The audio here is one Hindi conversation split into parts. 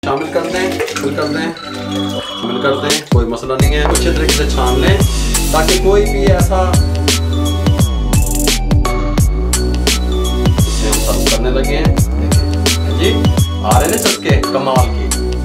शामिल कर दें, शामिल कर दें, कोई मसला नहीं है। अच्छे तरीके से छान लें ताकि कोई भी ऐसा सर्व करने लगे हैं जी, आ रहे हैं चस्के कमाल की।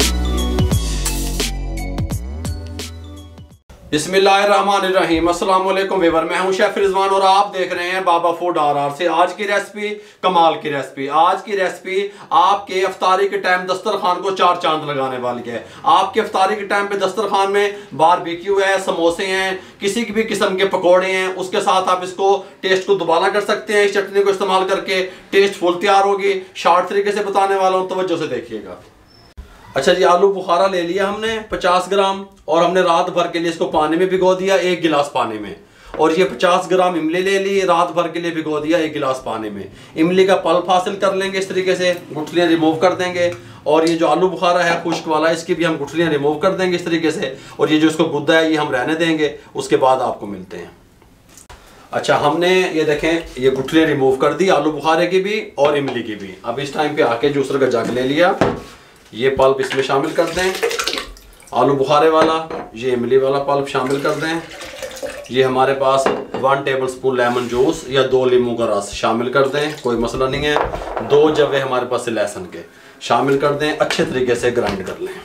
बिस्मिल्लाहिर्रहमानिर्रहीम, अस्सलाम वालेकुम व्यूअर, मैं हूं शेफ रिजवान और आप देख रहे हैं बाबा फूड RR से। आज की रेसिपी कमाल की रेसिपी। आज की रेसिपी आपके इफ्तारी के टाइम दस्तरखान को चार चांद लगाने वाली है। आपके इफ्तारी के टाइम पे दस्तरखान में बारबेक्यू है, समोसे हैं, किसी भी किस्म के पकौड़े हैं, उसके साथ आप इसको टेस्ट को दोबारा कर सकते हैं। इस चटनी को इस्तेमाल करके टेस्ट फुल तैयार होगी। शार्ट तरीके से बताने वाला हूँ, तवज्जो से देखिएगा। अच्छा जी, आलू बुखारा ले लिया हमने 50 ग्राम और हमने रात भर के लिए इसको पानी में भिगो दिया 1 गिलास पानी में। और ये 50 ग्राम इमली ले ली, रात भर के लिए भिगो दिया 1 गिलास पानी में। इमली का पल्प हासिल कर लेंगे इस तरीके से, गुठलियाँ रिमूव कर देंगे। और ये जो आलू बुखारा है खुश्क वाला, इसकी भी हम गुठलियाँ रिमूव कर देंगे इस तरीके से। और ये जो इसको गुद्दा है ये हम रहने देंगे, उसके बाद आपको मिलते हैं। अच्छा, हमने ये देखें ये गुठलियाँ रिमूव कर दी आलू बुखारे की भी और इमली की भी। अब इस टाइम पे आके जूसर का जग ले लिया, ये पल्प इसमें शामिल कर दें, आलू बुखारे वाला, ये इमली वाला पल्प शामिल कर दें। ये हमारे पास 1 टेबलस्पून लेमन जूस या 2 नींबू का रस शामिल कर दें, कोई मसला नहीं है। 2 जवे हमारे पास लहसुन के शामिल कर दें, अच्छे तरीके से ग्राइंड कर लें।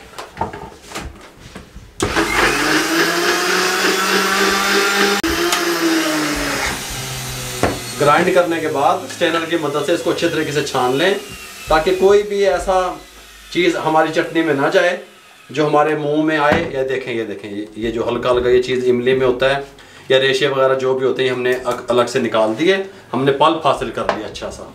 ग्राइंड करने के बाद स्ट्रेनर की मदद से इसको अच्छे तरीके से छान लें ताकि कोई भी ऐसा चीज़ हमारी चटनी में ना जाए जो हमारे मुंह में आए। या देखें, ये देखें, ये जो हल्का हल्का ये चीज़ इमली में होता है या रेशे वगैरह जो भी होते हैं, हमने अलग से निकाल दिए। हमने पल्प हासिल कर लिया अच्छा सा।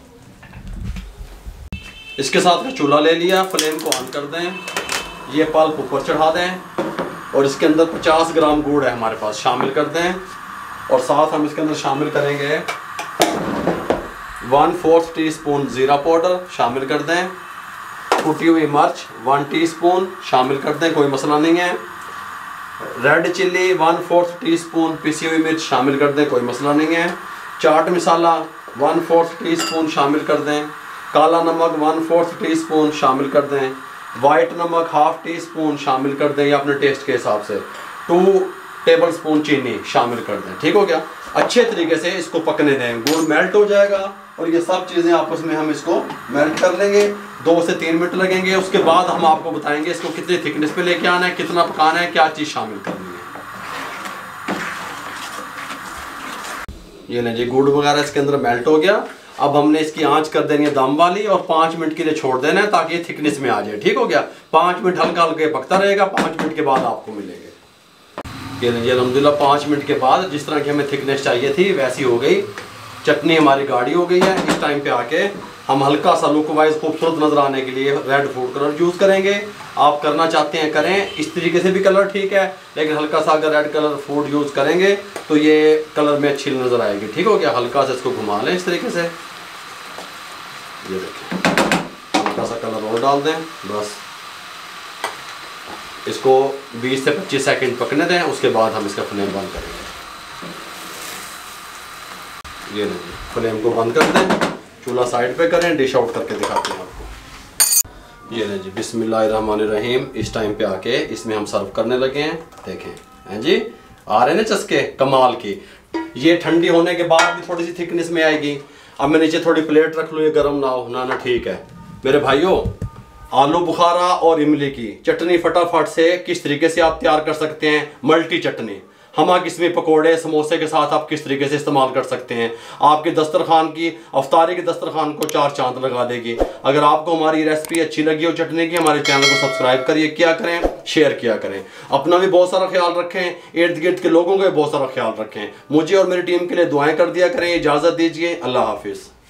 इसके साथ में चूल्हा ले लिया, फ्लेम को ऑन कर दें, ये पल्प ऊपर चढ़ा दें और इसके अंदर 50 ग्राम गुड़ है हमारे पास, शामिल कर दें। और साथ हम इसके अंदर शामिल करेंगे 1/4 टीस्पून ज़ीरा पाउडर शामिल कर दें। कुटी हुई मिर्च 1 टीस्पून शामिल कर दें, कोई मसला नहीं है। रेड चिल्ली 1/4 टीस्पून पिसी हुई मिर्च शामिल कर दें, कोई मसला नहीं है। चाट मसाला 1/4 टीस्पून शामिल कर दें। काला नमक 1/4 टीस्पून शामिल कर दें। वाइट नमक 1/2 टीस्पून शामिल कर दें, या अपने टेस्ट के हिसाब से। 2 टेबलस्पून चीनी शामिल कर दें। ठीक हो गया। अच्छे तरीके से इसको पकने दें, गुड़ मेल्ट हो जाएगा और ये सब चीज़ें आपस में हम इसको मेल्ट कर लेंगे। 2 से 3 मिनट लगेंगे। उसके बाद हम आपको बताएंगे इसको कितनी थिकनेस पे लेके आना है, कितना पकाना है, क्या चीज़ शामिल करनी है। ये लें जी, गुड़ वगैरह इसके अंदर मेल्ट हो गया। अब हमने इसकी आंच कर देनी है दम वाली और 5 मिनट के लिए छोड़ देना है ताकि ये थिकनेस में आ जाए। ठीक हो गया। 5 मिनट हल्का हल्का पकता रहेगा। 5 मिनट के बाद आपको मिलेंगे। ये लें जी, अल्हम्दुलिल्लाह 5 मिनट के बाद जिस तरह की हमें थिकनेस चाहिए थी वैसी हो गई। चटनी हमारी गाढ़ी हो गई है। इस टाइम पे आके हम हल्का सा लुक वाइज खूबसूरत नजर आने के लिए रेड फूड कलर यूज़ करेंगे। आप करना चाहते हैं करें, इस तरीके से भी कलर ठीक है, लेकिन हल्का सा अगर रेड कलर फूड यूज़ करेंगे तो ये कलर में अच्छी नज़र आएगी। ठीक हो गया। हल्का सा इसको घुमा लें इस तरीके से, ये देखिए, हल्का सा कलर और डाल दें। बस इसको 20 से 25 सेकंड पकने दें, उसके बाद हम इसका फ्लेम बंद करेंगे। ये नहीं, फ्लेम को बंद कर दें, चूल्हा साइड पे करें, डिश आउट करके दिखाते हैं आपको। ये नहीं जी, बिस्मिल्लाहिर्रहमानिर्रहीम। इस टाइम पे आके इसमें हम सर्व करने लगे हैं। देखें हैं जी, आ रहे हैं ना चस्के कमाल की। ये ठंडी होने के बाद भी थोड़ी सी थिकनेस में आएगी। अब मैं नीचे थोड़ी प्लेट रख लूँ, ये गर्म ना हो ना। ठीक है मेरे भाइयों, आलू बुखारा और इमली की चटनी फटाफट से किस तरीके से आप तैयार कर सकते हैं। मल्टी चटनी हम इसमें पकोड़े समोसे के साथ आप किस तरीके से इस्तेमाल कर सकते हैं। आपके दस्तरखान की, अफ्तारी के दस्तरखान को 4 चांद लगा देगी। अगर आपको हमारी रेसिपी अच्छी लगी हो चटनी की, हमारे चैनल को सब्सक्राइब करिए, क्या करें, शेयर किया करें। अपना भी बहुत सारा ख्याल रखें, इर्द गिर्द के लोगों का भी बहुत सारा ख्याल रखें। मुझे और मेरी टीम के लिए दुआएं कर दिया करें। इजाज़त दीजिए, अल्लाह हाफिज़।